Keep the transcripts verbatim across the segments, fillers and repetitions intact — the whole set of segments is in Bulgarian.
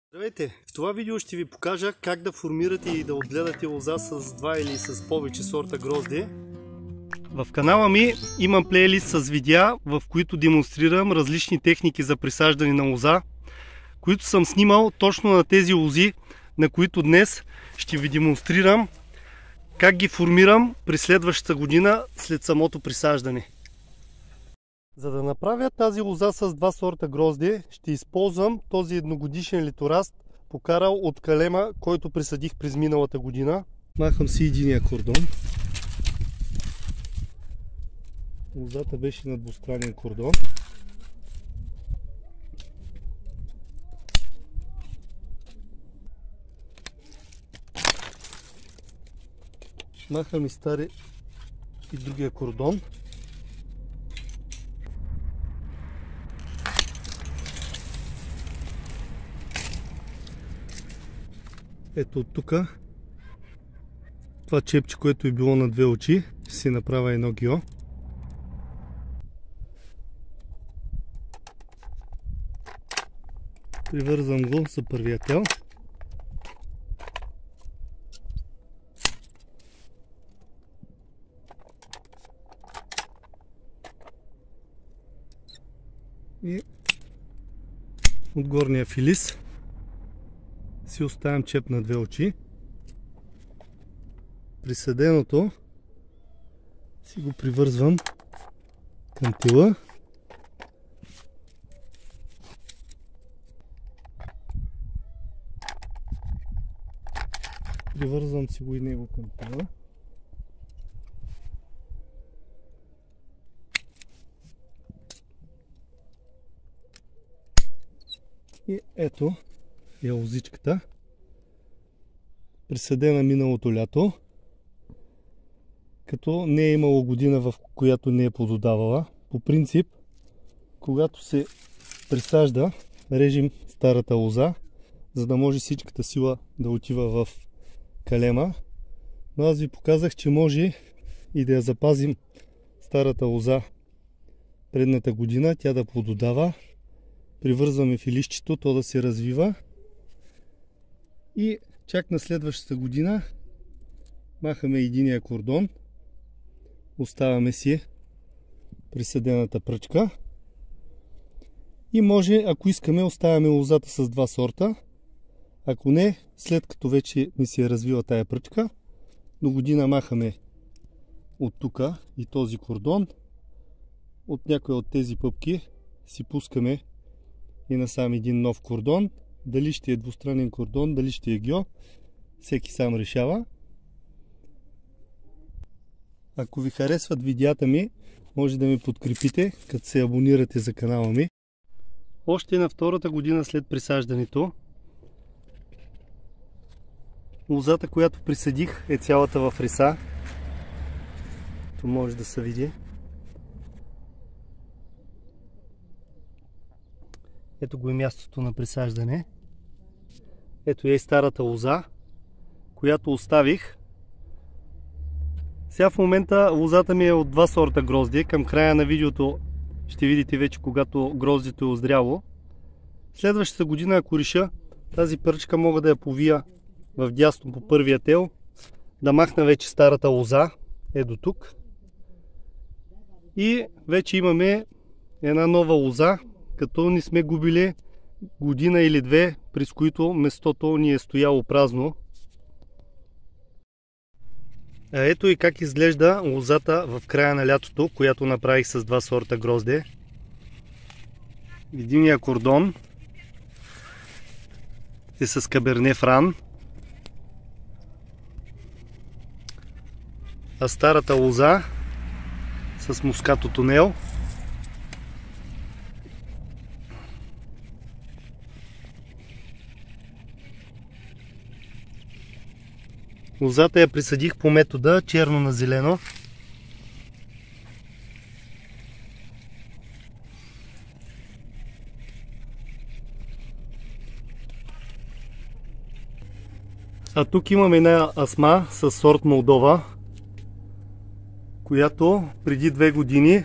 Здравейте! В това видео ще ви покажа как да формирате и да отгледате лоза с два или с повече сорта грозде. В канала ми имам плейлист с видеа, в които демонстрирам различни техники за присаждане на лоза, които съм снимал точно на тези лози, на които днес ще ви демонстрирам как ги формирам през следващата година след самото присаждане. За да направя тази лоза с два сорта грозде, ще използвам този едногодишен литораст, покарал от калема, който присадих през миналата година. Махам си единия кордон. Лозата беше на двустранен кордон. Махам и стари и другия кордон. Ето от тук, това чепче, което е било на две очи, ще си направя едно гио. Привързвам го за първия тел. И от горния филис си оставям чеп на две очи. Присъденото си го привързвам към тила. Привързвам си го и него към тила. И ето е лозичката, присъдена миналото лято, като не е имало година, в която не е плододавала. По принцип, когато се присажда, режем старата лоза, за да може всичката сила да отива в калема. Но аз ви показах, че може и да я запазим старата лоза предната година, тя да плододава. Привързваме филището, то да се развива. И чак на следващата година махаме единия кордон, оставяме си присъдената пръчка и може, ако искаме, оставяме лозата с два сорта. Ако не, след като вече ни се е развила тая пръчка, до година махаме от тук и този кордон. От някоя от тези пъпки си пускаме и насам един нов кордон. Дали ще е двустранен кордон, дали ще е гио, всеки сам решава. Ако ви харесват видеята ми, може да ме подкрепите, като се абонирате за канала ми. Още на втората година след присаждането, лозата, която присадих, е цялата в риса. То може да се види. Ето го и мястото на присаждане. Ето е и старата лоза, която оставих. Сега в момента лозата ми е от два сорта грозде. Към края на видеото ще видите вече, когато гроздето е озряло. Следващата година, ако реша, тази пърчка мога да я повия в дясно по първия тел, да махна вече старата лоза, е до тук. И вече имаме една нова лоза, като не сме губили година или две, през които местото ни е стояло празно. А ето и как изглежда лозата в края на лятото, която направих с два сорта грозде. Единия кордон е с Каберне Фран, а старата лоза с Мускато Тунел. Лозата я присадих по метода черно на зелено. А тук имаме една асма с сорт Молдова, която преди две години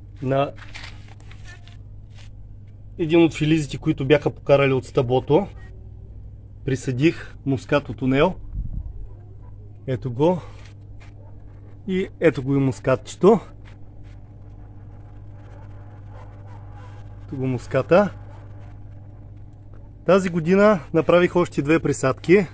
на един от филизите, които бяха покарали от стъблото, присъдих мускато тунел. Ето го. И ето го и мускатчето. Ето го муската. Тази година направих още две присадки.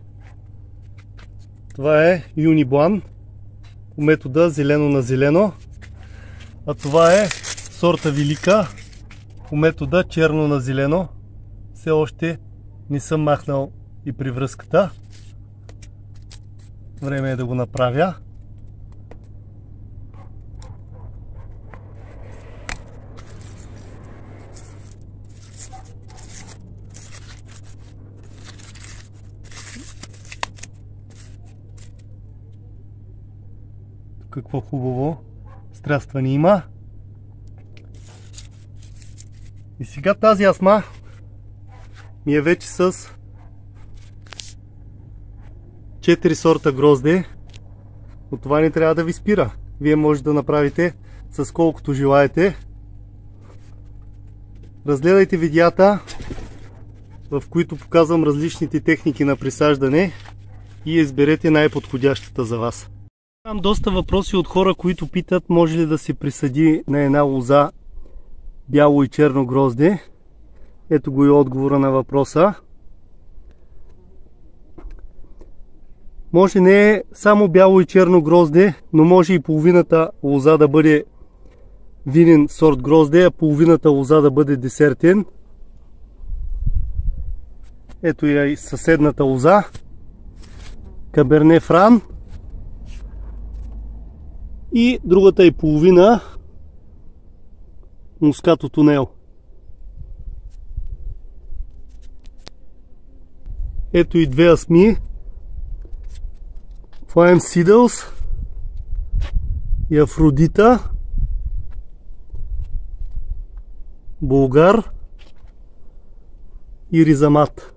Това е Юниблан по метода зелено на зелено. А това е сорта Велика по метода черно на зелено. Все още не съм махнал и привръзката. Време е да го направя. Какво хубаво стрястване има. И сега тази асма ми е вече с четири сорта грозде. От това не трябва да ви спира. Вие можете да направите с колкото желаете. Разгледайте видеята, в които показвам различните техники на присаждане и изберете най-подходящата за вас. Имам доста въпроси от хора, които питат може ли да се присади на една лоза бяло и черно грозде. Ето го и отговора на въпроса. Може не е само бяло и черно грозде, но може и половината лоза да бъде винен сорт грозде, а половината лоза да бъде десертен. Ето и съседната лоза. Каберне Фран. И другата и половина мускато тунел. Ето и две асми. Flying Seedles и Афродита, Булгар и Ризамат.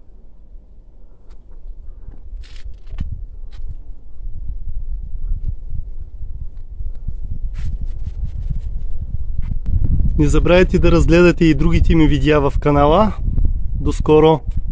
Не забравяйте да разгледате и другите ми видеа в канала. До скоро!